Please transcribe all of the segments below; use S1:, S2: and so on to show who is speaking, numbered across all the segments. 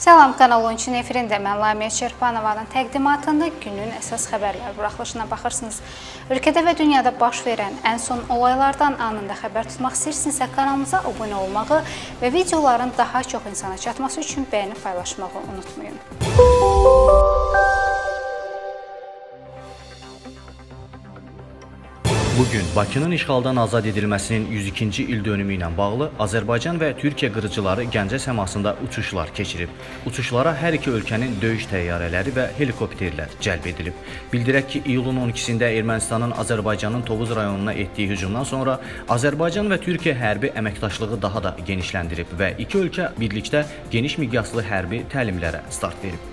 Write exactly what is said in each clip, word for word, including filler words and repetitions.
S1: Salam, Kanal on üçün efirində mən Lamiyə Çerpanovanın təqdimatında günün əsas xəbərlər buraxılışına baxırsınız. Ölkədə və dünyada baş verən ən son olaylardan anında xəbər tutmaq istəyirsinizsə kanalımıza abunə olmağı və videoların daha çox insana çatması üçün bəyənib paylaşmağı unutmayın.
S2: Bugün Bakının işğaldan azad edilməsinin yüz ikinci il dönümü ilə bağlı Azərbaycan və Türkiyə qırıcıları Gəncə səmasında uçuşlar keçirib. Uçuşlara hər iki ölkənin döyüş təyyarələri və helikopterlər cəlb edilib. Bildirək ki, iyulun on ikisində Ermənistanın Azərbaycanın Tovuz rayonuna etdiyi hücumdan sonra Azərbaycan və Türkiyə hərbi əməkdaşlığı daha da genişləndirib və iki ölkə birlikdə geniş miqyaslı hərbi təlimlərə start verib.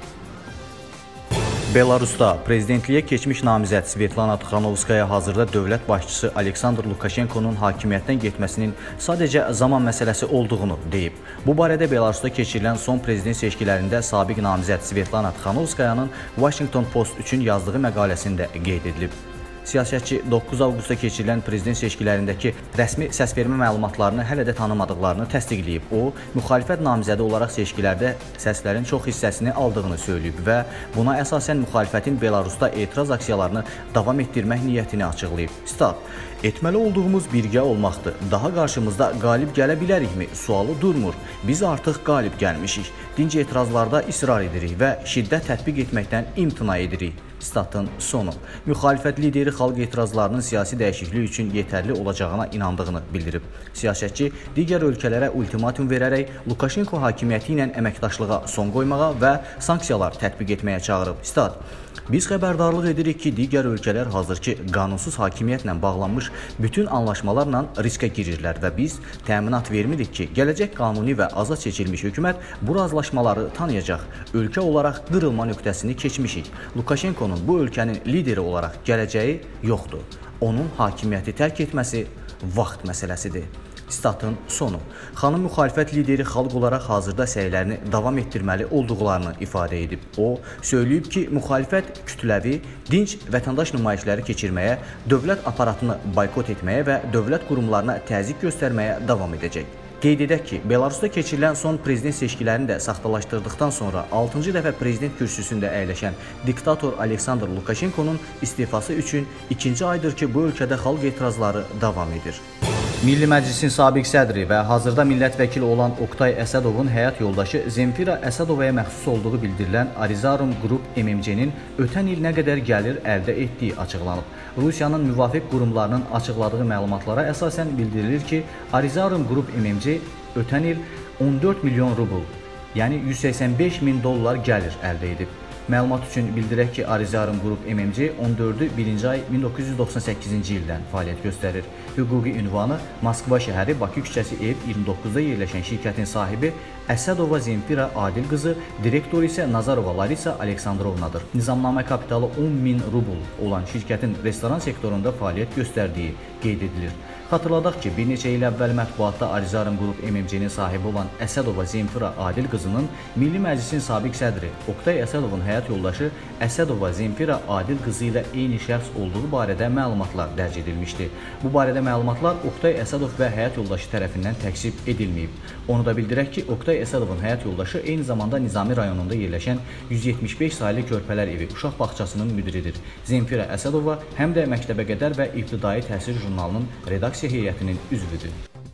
S2: Belarusda prezidentliyə keçmiş namizəd Svetlana Tixanovskaya hazırda dövlət başçısı Aleksandr Lukashenkonun hakimiyyətdən getməsinin sadəcə zaman məsələsi olduğunu deyib. Bu barədə Belarusda keçirilən son prezident seçkilərində sabiq namizəd Svetlana Tixanovskayanın Washington Post üçün yazdığı məqaləsində qeyd edilib. Siyasətçi doqquz avqustda keçirilən prezident seçkilərindəki rəsmi səsvermə məlumatlarını hələ də tanımadıqlarını təsdiqləyib. O, müxalifət namizədi olaraq seçkilərdə səslərin çox hissəsini aldığını söyləyib və buna əsasən müxalifətin Belarusda etiraz aksiyalarını davam etdirmək niyyətini açıqlayıb. Stat: "Etməli olduğumuz birgə olmaqdır. Daha qarşımızda qalib gələ bilərikmi? Sualı durmur. Biz artıq qalib gəlmişik. Dinc etirazlarda israr edirik və şiddət tətbiq etməkdən imtina edirik." Statın sonu. Müxalifət lideri xalq etirazlarının siyasi dəyişiklik üçün yetərli olacağına inandığını bildirib. Siyasətçi digər ölkələrə ultimatum verərək Lukashenko hakimiyyəti ilə əməkdaşlığa son qoymağa və sanksiyalar tətbiq etməyə çağırıb. Stat: "Biz xəbərdarlıq edirik ki, digər ölkələr hazırki qanunsuz hakimiyyətlə bağlanmış bütün anlaşmalarla riskə girirlər və biz təminat vermirik ki, gələcək qanuni və azad seçilmiş hökumət bu razılaşmaları tanıyacaq. Ölkə olaraq qırılma nöqtəsini keçmişik. Lukashenkonun bu ölkənin lideri olaraq gələcəyi yoxdur. Onun hakimiyyəti tərk etməsi vaxt məsələsidir." Statın sonu. Xanım müxalifət lideri xalq olaraq hazırda səylərini davam etdirməli olduqlarını ifadə edib. O, söyləyib ki, müxalifət kütləvi, dinc vətəndaş nümayişləri keçirməyə, dövlət aparatını boykot etməyə və dövlət qurumlarına təzyiq göstərməyə davam edəcək. Qeyd edək ki, Belarusda keçirilən son prezident seçkilərini də saxtalaşdırdıqdan sonra altıncı dəfə prezident kürsüsündə əyləşən diktator Aleksandr Lukashenkonun istifası üçün ikinci aydır ki, bu ölkədə xalq etirazları davam edir. Milli Məclisin sabiq sədri və hazırda millət vəkili olan Oqtay Əsədovun həyat yoldaşı Zemfira Əsədovaya məxsus olduğu bildirilən Arizarum Group M M C-nin ötən il nə qədər gəlir əldə etdiyi açıqlanıb. Rusiyanın müvafiq qurumlarının açıqladığı məlumatlara əsasən bildirilir ki, Arizarum Group M M C ötən il on dörd milyon rubl, yəni yüz səksən beş min dollar gəlir əldə edib. Məlumat üçün bildirək ki, Arizarum Group M M C on dördü birinci ay min doqquz yüz doxsan səkkizinci ildən fəaliyyət göstərir. Hüquqi ünvanı Moskva şəhəri Bakı küçəsi ev iyirmi doqquzda yerləşən şirkətin sahibi Əsədova Zemfira Adil qızı, direktor isə Nazarova Larisa Aleksandrovnadır. Nizamnamə kapitalı on min rubl olan şirkətin restoran sektorunda fəaliyyət göstərdiyi qeyd edilir. Xatırladaq ki, bir neçə il əvvəl mətbuatda Arizarum Group M M C-nin sahibi olan Əsədova Zemfira Adil qızının Milli Məclisin sabiq sədri Oqtay Əsədovun həyat yoldaşı Əsədova Zemfira Adil qızı ilə eyni şəxs olduğu barədə məlumatlar dərc edilmişdi. Bu barədə məlumatlar Oqtay Əsədov və həyat yoldaşı tərəfindən təksib edilməyib. Onu da bildirək ki, Oqtay Əsədovun həyat yoldaşı eyni zamanda Nizami rayonunda yerləşən yüz yetmiş beş saylı Körpələr evi uşaq bağçasının müdiridir. Zemfira Əsədova həm də Məktəbəqədər və İbtidai Təhsil jurnalının redaksiya heyətinin üzvüdür.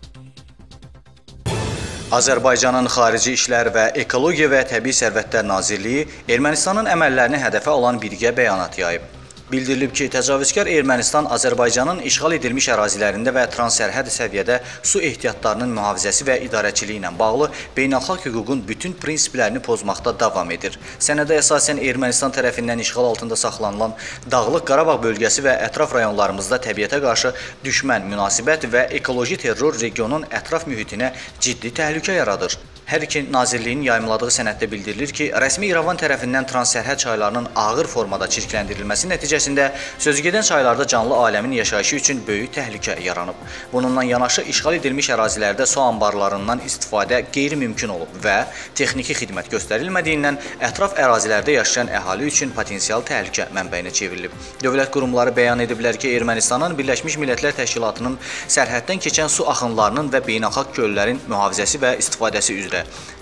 S3: Azərbaycanın Xarici İşlər və Ekologiya və Təbii Sərvətlər Nazirliyi Ermənistanın əməllərini hədəfə alan birgə bəyanat yayıb. Bildirilib ki, təcavüzkar Ermənistan Azərbaycanın işğal edilmiş ərazilərində və transsərhəd səviyyədə su ehtiyatlarının mühafizəsi və idarəçiliyi ilə bağlı beynəlxalq hüququn bütün prinsiplərini pozmaqda davam edir. Sənədə əsasən Ermənistan tərəfindən işğal altında saxlanılan Dağlıq Qarabağ bölgəsi və ətraf rayonlarımızda təbiətə qarşı düşmən münasibət və ekoloji terror regionun ətraf mühitinə ciddi təhlükə yaradır. Hər iki nazirliyin yayımladığı sənəddə bildirilir ki, rəsmi İrəvan tərəfindən transsərhəd çaylarının ağır formada çirkləndirilməsi nəticəsində sözügedən çaylarda canlı aləmin yaşayışı üçün böyük təhlükə yaranıb. Bununla yanaşı işğal edilmiş ərazilərdə su anbarlarından istifadə qeyri-mümkün olub və texniki xidmət göstərilmədiyindən ətraf ərazilərdə yaşayan əhali üçün potensial təhlükə mənbəyinə çevrilib. Dövlət qurumları bəyan ediblər ki, Ermənistanın Birləşmiş Millətlər Təşkilatının sərhəddən keçən su axınlarının və beynəlxalq göllərin mühafizəsi və istifadəsi üzrə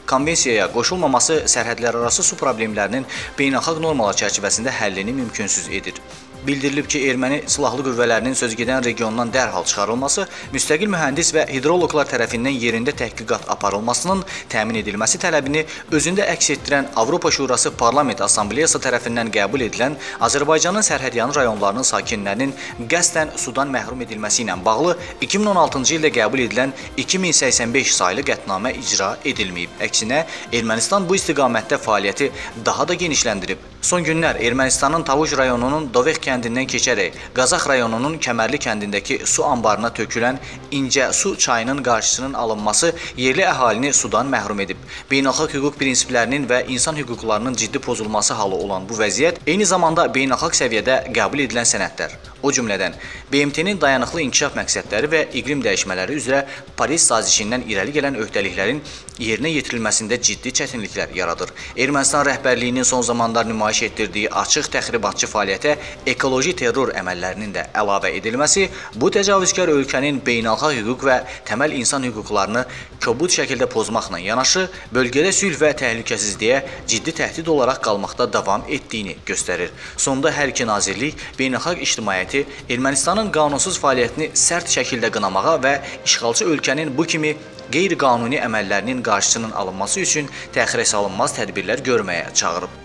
S3: konvensiyaya qoşulmaması sərhədlərarası su problemlərinin beynəlxalq normalar çərçivəsində həllini mümkünsüz edir. Bildirilib ki, erməni silahlı qüvvələrinin sözgedən regionundan dərhal çıxarılması, müstəqil mühəndis və hidroloqlar tərəfindən yerində təhqiqat aparılmasının təmin edilməsi tələbini özündə əks etdirən Avropa Şurası Parlament Assambleyası tərəfindən qəbul edilən Azərbaycanın sərhədyanı rayonlarının sakinlərinin qəsdən sudan məhrum edilməsi ilə bağlı iki min on altıncı ildə qəbul edilən iki min səksən beş saylı qətnamə icra edilməyib. Əksinə, Ermənistan bu istiqamətdə fəaliyyəti daha da genişləndirib. Son günlər Ermənistanın Tavuş rayonunun Dovek kəndindən keçərək Qazax rayonunun Kəmərli kəndindəki su anbarına tökülən İncə su çayının qarşısının alınması yerli əhalini sudan məhrum edib. Beynəlxalq hüquq prinsiplərinin və insan hüquqlarının ciddi pozulması halı olan bu vəziyyət eyni zamanda beynəlxalq səviyyədə qəbul edilən sənədlər, o cümlədən B M T-nin dayanıqlı inkişaf məqsədləri və iqlim dəyişmələri üzrə Paris sazişindən irəli gələn öhdəliklərin yerinə yetirilməsində ciddi çətinliklər yaradır. Ermənistan rəhbərliyinin son zamanlar nümayiş etdirdiyi açıq təxribatçı fəaliyyətə ekoloji terror əməllərinin də əlavə edilməsi bu təcavüzkar ölkənin beynəlxalq hüquq və təməl insan hüquqlarını kobud şəkildə pozmaqla yanaşı, bölgədə sülh və təhlükəsizliyə ciddi təhdid olaraq qalmaqda davam etdiyini göstərir. Sonda hər iki nazirlik beynəlxalq ictimaiyyəti Ermənistanın qanunsuz fəaliyyətini sərt şəkildə qınamağa və işğalçı ölkənin bu kimi qeyri-qanuni əməllərinin qarşısının alınması üçün təxirə salınmaz tədbirlər görməyə çağırıb.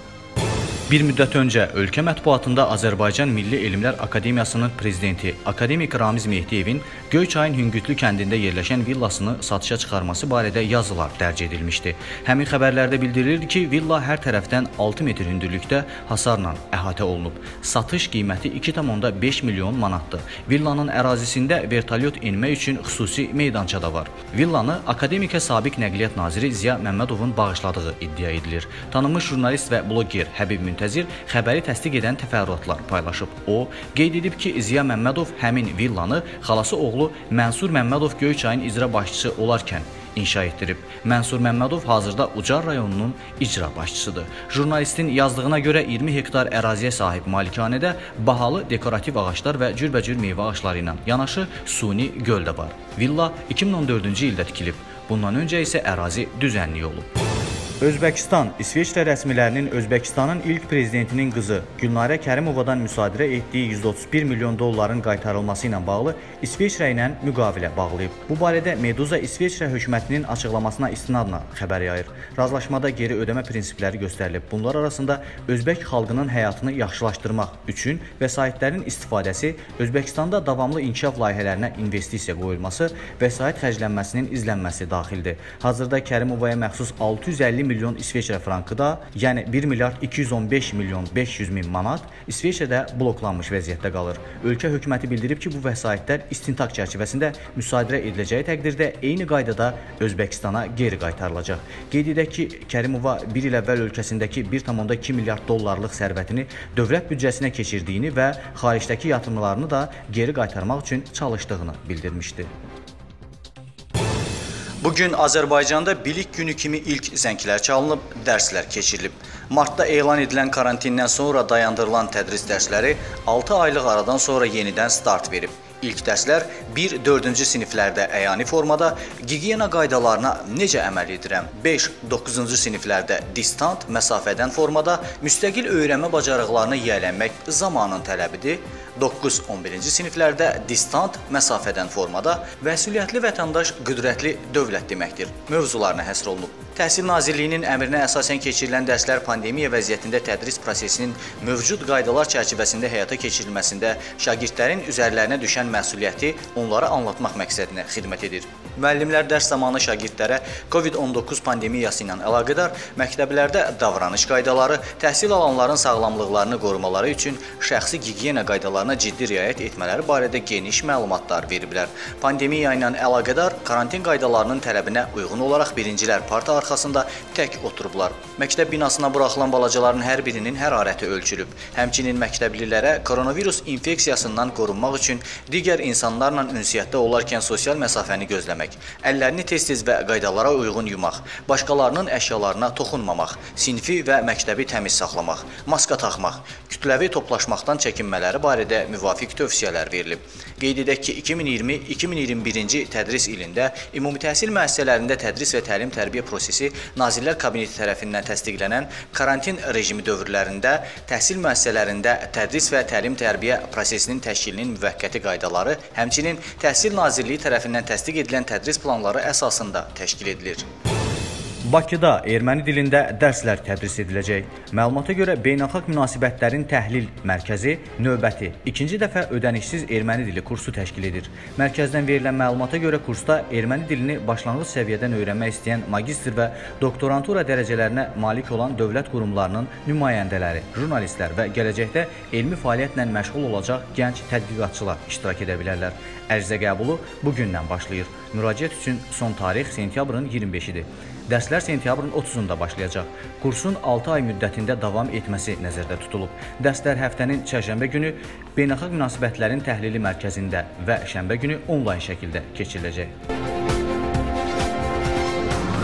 S2: Bir müddət öncə ölkə mətbuatında Azərbaycan Milli Elmlər Akademiyasının prezidenti akademik Ramiz Mehdiyevin Göyçayın Hüngütlü kəndində yerləşən villasını satışa çıxarması barədə yazılar dərc edilmişdi. Həmin xəbərlərdə bildirilirdi ki, villa hər tərəfdən altı metr hündürlükdə hasarla əhatə olunub. Satış qiyməti iki tam onda beş milyon manatdır. Villanın ərazisində vertolyot enmək üçün xüsusi meydança da var. Villanı akademikə sabiq Nəqliyyat naziri Ziya Məmmədovun bağışladığı iddia edilir. Tanınmış jurnalist və bloger Həbib Müntəzir xəbəri təsdiq edən təfərrüatlar paylaşıb. O, qeyd edib ki, Ziya Məmmədov həmin villanı xalası oğlu Mənsur Məmmədov Göyçayın icra başçısı olarkən inşa etdirib. Mənsur Məmmədov hazırda Ucar rayonunun icra başçısıdır. Jurnalistin yazdığına görə iyirmi hektar əraziyə sahib malikanədə bahalı dekorativ ağaclar və cürbəcür meyvə ağacları ilə yanaşı suni göl də var. Villa iki min on dördüncü ildə tikilib. Bundan öncə isə ərazi düzənlik olub. Özbəkistan, İsveçrə rəsmilərinin Özbəkistanın ilk prezidentinin qızı Gülnarə Kərimovadan müsadirə etdiyi yüz otuz bir milyon dolların qaytarılması ilə bağlı İsveçrə ilə müqavilə bağlayıb. Bu barədə Meduza İsveçrə hökumətinin açıqlamasına istinadla xəbər yayır. Razılaşmada geri ödəmə prinsipləri göstərilib. Bunlar arasında Özbək xalqının həyatını yaxşılaşdırmaq üçün vəsaitlərin istifadəsi, Özbəkistanda davamlı inkişaf layihələrinə investisiya qoyulması, vəsait xərclənməsinin izlənməsi daxildir. Hazırda Kərimovaya məxsus altı yüz əlli milyon İsveçrə frankı da, yəni bir milyard iki yüz on beş milyon beş yüz min manat İsveçrədə bloklanmış vəziyyətdə qalır. Ölkə hökuməti bildirib ki, bu vəsaitlər istintaq çərçivəsində müsadirə ediləcəyi təqdirdə eyni qaydada Özbəkistana geri qaytarılacaq. Qeyd edək ki, Kərimova bir il əvvəl ölkəsindəki bir tam onda iki milyard dollarlıq sərvətini dövlət büdcəsinə keçirdiyini və xaricdəki yatırımlarını da geri qaytarmaq üçün çalışdığını bildirmişdi.
S3: Bugün Azərbaycanda bilik günü kimi ilk zənglər çalınıb, dərslər keçirilib. Martda elan edilən karantindən sonra dayandırılan tədris dərsləri altı aylıq aradan sonra yenidən start verib. İlk dərslər bir dördüncü siniflərdə əyani formada gigiyena qaydalarına necə əməl edirəm? beş doqquzuncu siniflərdə distant məsafədən formada müstəqil öyrənmə bacarıqlarını yiyələnmək zamanın tələbidir. doqquz on birinci siniflərdə distant məsafədən formada məsuliyyətli vətəndaş qüdrətli dövlət deməkdir. Mövzularına həsr olunub. Təhsil Nazirliyinin əmrinə əsasən keçirilən dərslər pandemiya vəziyyətində tədris prosesinin mövcud qaydalar çərçivəsində həyata keçirilməsində şagirdlərin üzərlərinə düşən məsuliyyəti onlara anlatmaq məqsədinə xidmət edir. Müəllimlər dərs zamanı şagirdlərə Covid on doqquz pandemiyası ilə əlaqədar məktəblərdə davranış qaydaları, təhsil alanların sağlamlıqlarını qorumaları üçün şəxsi gigiyena qaydalarına ciddi riayət etmələri barədə geniş məlumatlar veriblər. Pandemiya ilə əlaqədar karantin qaydalarının tələbinə uyğun olaraq birincilər parta arxasında tək oturublar. Məktəb binasına buraxılan balacaların hər birinin hərarəti ölçülüb. Həmçinin məktəblilərə koronavirus infeksiyasından qorunmaq üçün digər insanlarla ünsiyyətdə olarkən sosial məsafəni gözləmək etmək, əllərini tez-tez və qaydalara uyğun yumaq, başqalarının əşyalarına toxunmamaq, sinfi və məktəbi təmiz saxlamaq, maska taxmaq, kütləvi toplaşmaqdan çəkinmələri barədə müvafiq tövsiyələr verilib. Qeyd edək ki, iki min iyirmi iki min iyirmi birinci tədris ilində ümumi təhsil müəssisələrində tədris və təlim-tərbiyə prosesi Nazirlər Kabineti tərəfindən təsdiqlənən karantin rejimi dövrlərində təhsil müəssisələrində tədris və təlim-tərbiyə prosesinin təşkilinin müvəqqəti qaydaları, həmçinin Təhsil Nazirliyi tərəfindən təsdiq edilən tədris planları əsasında təşkil edilir.
S2: Bakıda erməni dilində dərslər tədris ediləcək. Məlumata görə Beynəlxalq Münasibətlərin Təhlil Mərkəzi növbəti ikinci dəfə ödənişsiz erməni dili kursu təşkil edir. Mərkəzdən verilən məlumata görə kursda erməni dilini başlanğıc səviyyədən öyrənmək istəyən magistr və doktorantura dərəcələrinə malik olan dövlət qurumlarının nümayəndələri, jurnalistlər və gələcəkdə elmi fəaliyyətlə məşğul olacaq gənc tədqiqatçılar iştirak edə bilərlər. Ərizə qəbulu bugündən başlayır. Müraciət üçün son tarix sentyabrın iyirmi beşidir. Dərslər sentyabrın otuzunda başlayacaq. Kursun altı ay müddətində davam etməsi nəzərdə tutulub. Dərslər həftənin çərşənbə günü Beynəlxalq Münasibətlərin Təhlili Mərkəzində və şənbə günü onlayn şəkildə keçiriləcək.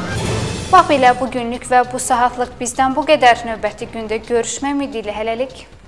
S1: Bax belə bugünlük və bu saatlıq bizdən bu qədər. Növbəti gündə görüşmək ümidi ilə hələlik.